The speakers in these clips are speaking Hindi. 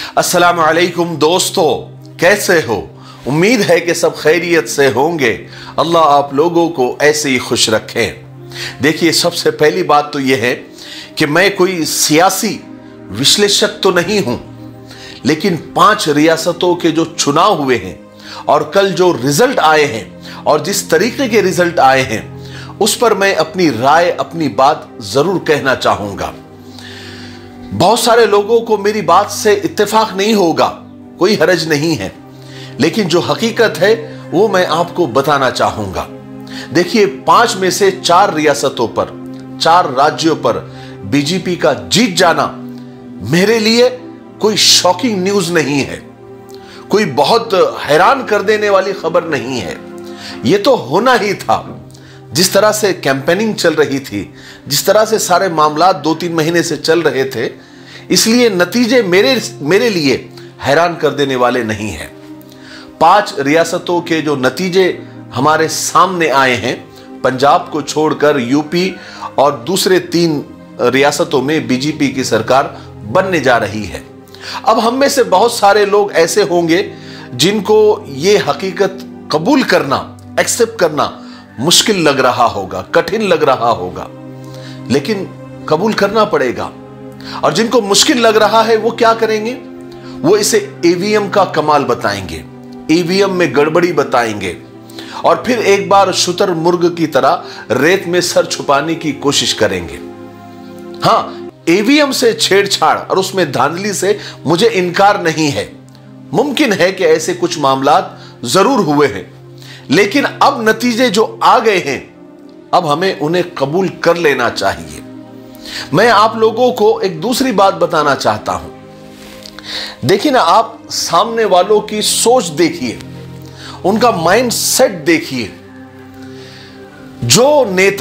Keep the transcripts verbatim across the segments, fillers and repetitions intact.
अस्सलाम वालेकुम दोस्तों, कैसे हो? उम्मीद है कि सब खैरियत से होंगे। अल्लाह आप लोगों को ऐसे ही खुश रखें। देखिए, सबसे पहली बात तो यह है कि मैं कोई सियासी विश्लेषक तो नहीं हूं, लेकिन पांच रियासतों के जो चुनाव हुए हैं और कल जो रिजल्ट आए हैं और जिस तरीके के रिजल्ट आए हैं उस पर मैं अपनी राय, अपनी बात जरूर कहना चाहूंगा। बहुत सारे लोगों को मेरी बात से इत्तेफाक नहीं होगा, कोई हरज नहीं है, लेकिन जो हकीकत है वो मैं आपको बताना चाहूंगा। देखिए, पांच में से चार रियासतों पर, चार राज्यों पर बीजेपी का जीत जाना मेरे लिए कोई शॉकिंग न्यूज नहीं है, कोई बहुत हैरान कर देने वाली खबर नहीं है। यह तो होना ही था। जिस तरह से कैंपेनिंग चल रही थी, जिस तरह से सारे मामला दो तीन महीने से चल रहे थे, इसलिए नतीजे मेरे मेरे लिए हैरान कर देने वाले नहीं हैं। पांच रियासतों के जो नतीजे हमारे सामने आए हैं, पंजाब को छोड़कर यूपी और दूसरे तीन रियासतों में बीजेपी की सरकार बनने जा रही है। अब हम में से बहुत सारे लोग ऐसे होंगे जिनको यह हकीकत कबूल करना, एक्सेप्ट करना मुश्किल लग रहा होगा, कठिन लग रहा होगा, लेकिन कबूल करना पड़ेगा। और जिनको मुश्किल लग रहा है वो क्या करेंगे? वो इसे ईवीएम का कमाल बताएंगे, ईवीएम में गड़बड़ी बताएंगे और फिर एक बार शुतुरमुर्ग की तरह रेत में सर छुपाने की कोशिश करेंगे। हां, ईवीएम से छेड़छाड़ और उसमें धांधली से मुझे इनकार नहीं है। मुमकिन है कि ऐसे कुछ मामलात जरूर हुए हैं, लेकिन अब नतीजे जो आ गए हैं, अब हमें उन्हें कबूल कर लेना चाहिए। मैं आप लोगों को एक दूसरी बात बताना चाहता हूं। देखिए ना, आप सामने वालों की सोच देखिए, उनका माइंड सेट देखिए। जो नेता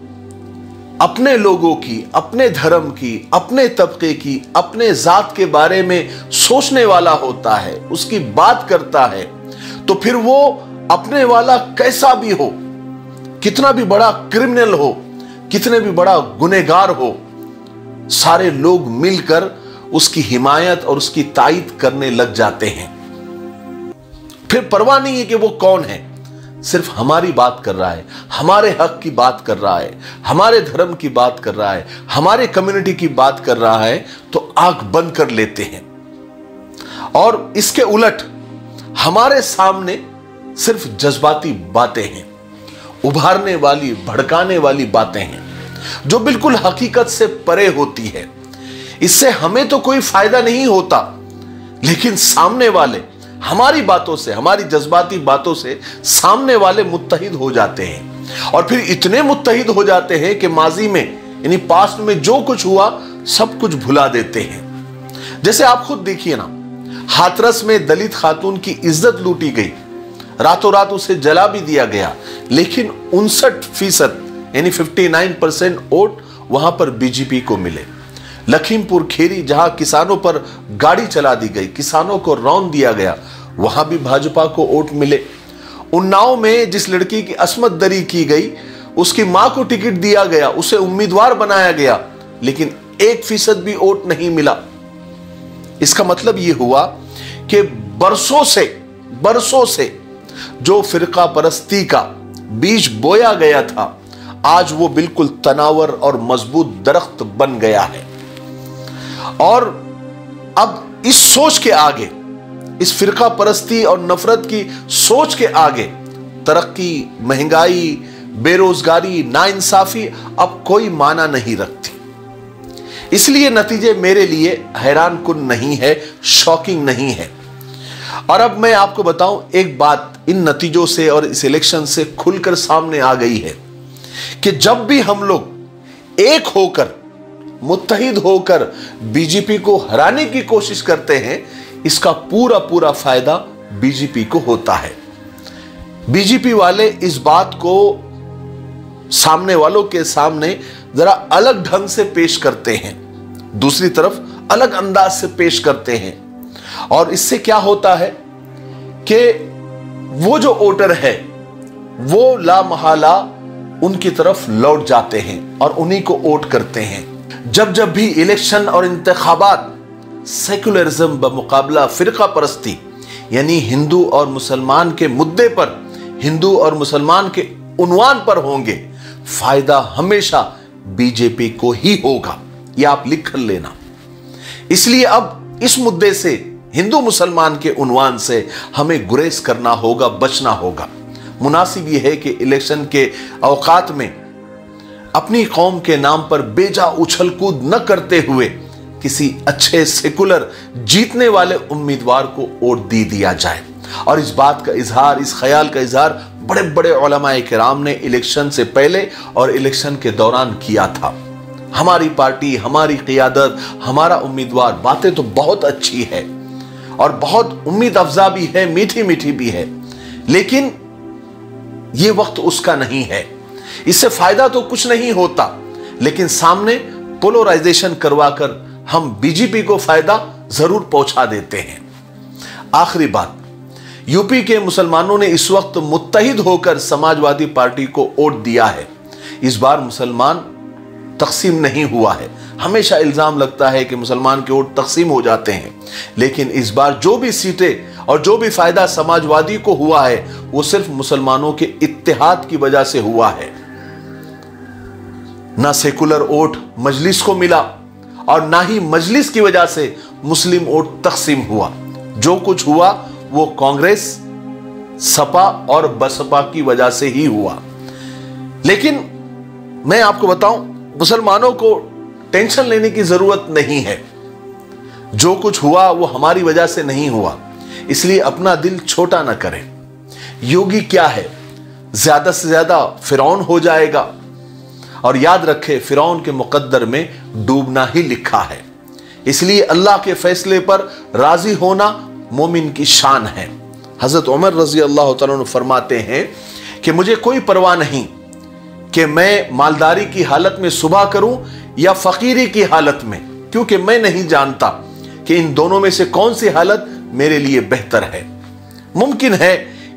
अपने लोगों की, अपने धर्म की, अपने तबके की, अपने जात के बारे में सोचने वाला होता है, उसकी बात करता है, तो फिर वो अपने वाला कैसा भी हो, कितना भी बड़ा क्रिमिनल हो, कितने भी बड़ा गुनहगार हो, सारे लोग मिलकर उसकी हिमायत और उसकी तायीद करने लग जाते हैं। फिर परवाह नहीं है कि वो कौन है, सिर्फ हमारी बात कर रहा है, हमारे हक की बात कर रहा है, हमारे धर्म की बात कर रहा है, हमारे कम्युनिटी की बात कर रहा है, तो आंख बंद कर लेते हैं। और इसके उलट हमारे सामने सिर्फ जज्बाती बातें हैं, उभारने वाली, भड़काने वाली बातें हैं, जो बिल्कुल हकीकत से परे होती है। इससे हमें तो कोई फायदा नहीं होता, लेकिन सामने वाले हमारी बातों से, हमारी जज्बाती बातों से सामने वाले मुत्तहिद हो जाते हैं। और फिर इतने मुत्तहिद हो जाते हैं कि माजी में, यानी पास्ट में जो कुछ हुआ सब कुछ भुला देते हैं। जैसे आप खुद देखिए ना, हाथरस में दलित खातून की इज्जत लूटी गई, रातों रात उसे जला भी दिया गया, लेकिन उनसठ फीसद यानी उनसठ परसेंट वोट वहां पर बीजेपी को मिले। लखीमपुर खीरी, जहां किसानों पर गाड़ी चला दी गई, किसानों को रौंद दिया गया, वहां भी भाजपा को वोट मिले। उन्नाव में जिस लड़की की अस्मत दरी की गई, उसकी मां को टिकट दिया गया, उसे उम्मीदवार बनाया गया, लेकिन एक फीसद भी वोट नहीं मिला। इसका मतलब यह हुआ कि बरसों से बरसों से जो फिरका परस्ती का बीज बोया गया था, आज वो बिल्कुल तनावर और मजबूत दरख्त बन गया है। और अब इस सोच के आगे, इस फिरका परस्ती और नफरत की सोच के आगे, तरक्की, महंगाई, बेरोजगारी, नाइंसाफी अब कोई माना नहीं रखती। इसलिए नतीजे मेरे लिए हैरान कुन नहीं है, शॉकिंग नहीं है। और अब मैं आपको बताऊं एक बात, इन नतीजों से और इस इलेक्शन से खुलकर सामने आ गई है कि जब भी हम लोग एक होकर, मुत्तहिद होकर बीजेपी को हराने की कोशिश करते हैं, इसका पूरा पूरा फायदा बीजेपी को होता है। बीजेपी वाले इस बात को सामने वालों के सामने जरा अलग ढंग से पेश करते हैं, दूसरी तरफ अलग अंदाज से पेश करते हैं। और इससे क्या होता है कि वो जो वोटर है वो लामहला उनकी तरफ लौट जाते हैं और उन्हीं को वोट करते हैं। जब जब भी इलेक्शन और इंतखाबात सेकुलरिज्म बमुकाबला फिरका परस्ती यानी हिंदू और मुसलमान के मुद्दे पर, हिंदू और मुसलमान के उन्वान पर होंगे, फायदा हमेशा बीजेपी को ही होगा। यह आप लिख कर लेना। इसलिए अब इस मुद्दे से, हिंदू मुसलमान के उन्वान से हमें गुरेज करना होगा, बचना होगा। मुनासिब यह है कि इलेक्शन के औकात में अपनी कौम के नाम पर बेजा उछल कूद न करते हुए किसी अच्छे सेकुलर जीतने वाले उम्मीदवार को वोट दे दिया जाए। और इस बात का इजहार, इस ख्याल का इजहार बड़े बड़े उलमाए किराम ने इलेक्शन से पहले और इलेक्शन के दौरान किया था। हमारी पार्टी, हमारी क़ियादत, हमारा उम्मीदवार, बातें तो बहुत अच्छी है और बहुत उम्मीद अफजा भी है, मीठी मीठी भी है, लेकिन यह वक्त उसका नहीं है। इससे फायदा तो कुछ नहीं होता, लेकिन सामने पोलराइजेशन करवाकर हम बीजेपी को फायदा जरूर पहुंचा देते हैं। आखिरी बात, यूपी के मुसलमानों ने इस वक्त मुत्तहिद होकर समाजवादी पार्टी को वोट दिया है। इस बार मुसलमान तकसीम नहीं हुआ है। हमेशा इल्जाम लगता है कि मुसलमान के वोट तकसीम हो जाते हैं, लेकिन इस बार जो भी सीटें और जो भी फायदा समाजवादी को हुआ है वो सिर्फ मुसलमानों के इत्तेहाद की वजह से हुआ है। ना सेकुलर वोट मजलिस को मिला और ना ही मजलिस की वजह से मुस्लिम वोट तकसीम हुआ। जो कुछ हुआ वो कांग्रेस, सपा और बसपा की वजह से ही हुआ। लेकिन मैं आपको बताऊं, मुसलमानों को टेंशन लेने की जरूरत नहीं है। जो कुछ हुआ वो हमारी वजह से नहीं हुआ, इसलिए अपना दिल छोटा ना करें। योगी क्या है, ज्यादा से ज्यादा फिरौन हो जाएगा। और याद रखें, फिरौन के मुकद्दर में डूबना ही लिखा है। इसलिए अल्लाह के फैसले पर राजी होना मोमिन की शान है। हजरत उमर रजी अल्लाह तआला अन्हु फरमाते हैं कि मुझे कोई परवाह नहीं कि मैं मालदारी की हालत में सुबह करूं या फकीरी की हालत में, क्योंकि मैं नहीं जानता कि इन दोनों में से कौन सी हालत मेरे लिए बेहतर है। मुमकिन है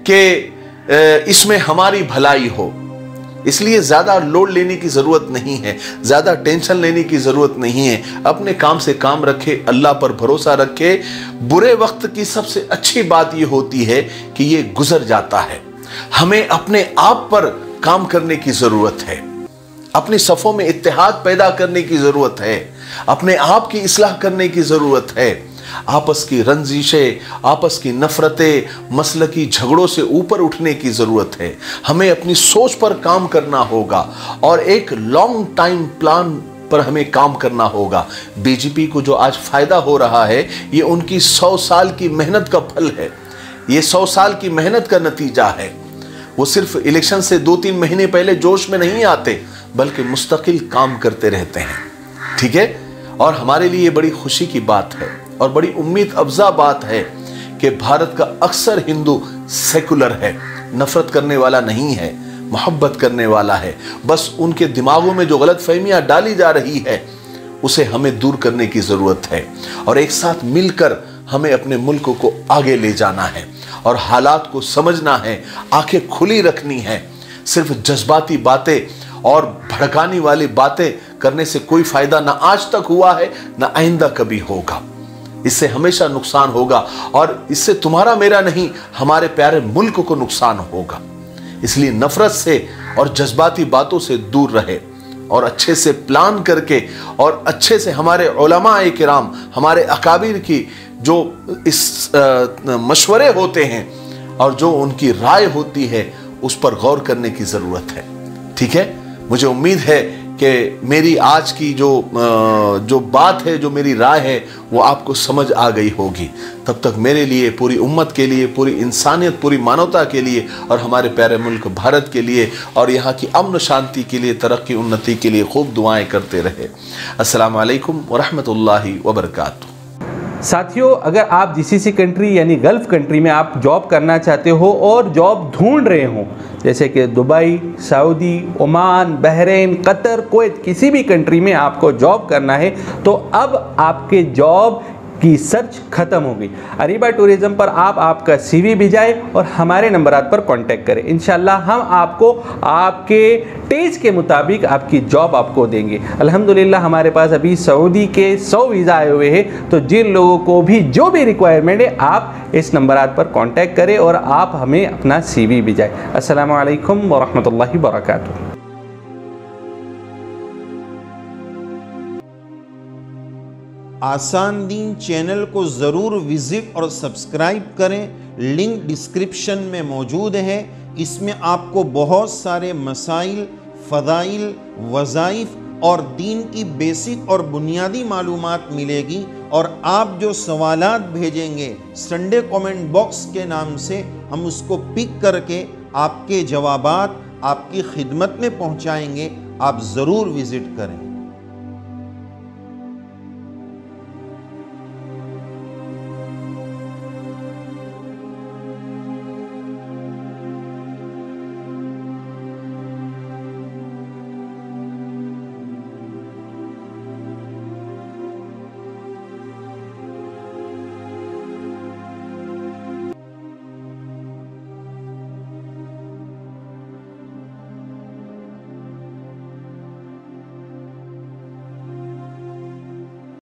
कि इसमें हमारी भलाई हो, इसलिए ज्यादा लोड लेने की जरूरत नहीं है, ज्यादा टेंशन लेने की जरूरत नहीं है। अपने काम से काम रखे, अल्लाह पर भरोसा रखे। बुरे वक्त की सबसे अच्छी बात यह होती है कि यह गुजर जाता है। हमें अपने आप पर काम करने की जरूरत है, अपनी सफों में इत्तेहाद पैदा करने की जरूरत है, अपने आप की इस्लाह करने की जरूरत है। आपस की रंजिशें, आपस की नफरतें, मसलकी झगड़ों से ऊपर उठने की जरूरत है। हमें अपनी सोच पर काम करना होगा और एक लॉन्ग टाइम प्लान पर हमें काम करना होगा। बीजेपी को जो आज फायदा हो रहा है, ये उनकी सौ साल की मेहनत का फल है, ये सौ साल की मेहनत का नतीजा है। वो सिर्फ इलेक्शन से दो तीन महीने पहले जोश में नहीं आते, बल्कि मुस्तकिल काम करते रहते हैं। ठीक है, और हमारे लिए बड़ी खुशी की बात है और बड़ी उम्मीद अफजा बात है कि भारत का अक्सर हिंदू सेकुलर है, नफरत करने वाला नहीं है, मोहब्बत करने वाला है। बस उनके दिमागों में जो गलत फहमियां डाली जा रही है उसे हमें दूर करने की जरूरत है और एक साथ मिलकर हमें अपने मुल्क को आगे ले जाना है और हालात को समझना है, आंखें खुली रखनी है। सिर्फ जज्बाती बातें और भड़काने वाली बातें करने से कोई फायदा ना आज तक हुआ है, ना आइंदा कभी होगा। इससे हमेशा नुकसान होगा और इससे तुम्हारा मेरा नहीं, हमारे प्यारे मुल्क को नुकसान होगा। इसलिए नफरत से और जज्बाती बातों से दूर रहे और अच्छे से प्लान करके और अच्छे से हमारे उलमाए किराम, हमारे अकाबिर की जो इस मशवरे होते हैं और जो उनकी राय होती है उस पर गौर करने की ज़रूरत है। ठीक है, मुझे उम्मीद है कि मेरी आज की जो जो बात है, जो मेरी राय है, वो आपको समझ आ गई होगी। तब तक मेरे लिए, पूरी उम्मत के लिए, पूरी इंसानियत, पूरी मानवता के लिए और हमारे प्यारे मुल्क भारत के लिए और यहाँ की अमन शांति के लिए, तरक्की उन्नति के लिए खूब दुआएं करते रहे। अस्सलामु अलैकुम व रहमतुल्लाहि व बरकातुहू। साथियों, अगर आप जीसीसी कंट्री यानी गल्फ़ कंट्री में आप जॉब करना चाहते हो और जॉब ढूंढ रहे हो, जैसे कि Dubai, Saudi, Oman, Bahrain, Qatar, Kuwait, किसी भी कंट्री में आपको जॉब करना है, तो अब आपके जॉब की सर्च खत्म हो गई। अरीबा टूरिज्म पर आप आपका सीवी भिजाएं और हमारे नंबरात पर कांटेक्ट करें। इंशाल्लाह हम आपको आपके टेस्ट के मुताबिक आपकी जॉब आपको देंगे। अल्हम्दुलिल्लाह हमारे पास अभी सऊदी के सौ वीज़ा आए हुए हैं, तो जिन लोगों को भी जो भी रिक्वायरमेंट है आप इस नंबरात पर कांटेक्ट करें और आप हमें अपना सीवी भिजाएं। अस्सलामु अलैकुम व रहमतुल्लाहि व बरकातुहू। आसान दीन चैनल को ज़रूर विज़िट और सब्सक्राइब करें। लिंक डिस्क्रिप्शन में मौजूद है। इसमें आपको बहुत सारे मसाइल, फ़दाइल, वज़ाइफ और दीन की बेसिक और बुनियादी मालूमात मिलेगी। और आप जो सवालात भेजेंगे संडे कमेंट बॉक्स के नाम से, हम उसको पिक करके आपके जवाबात आपकी खिदमत में पहुंचाएंगे। आप ज़रूर विज़िट करें।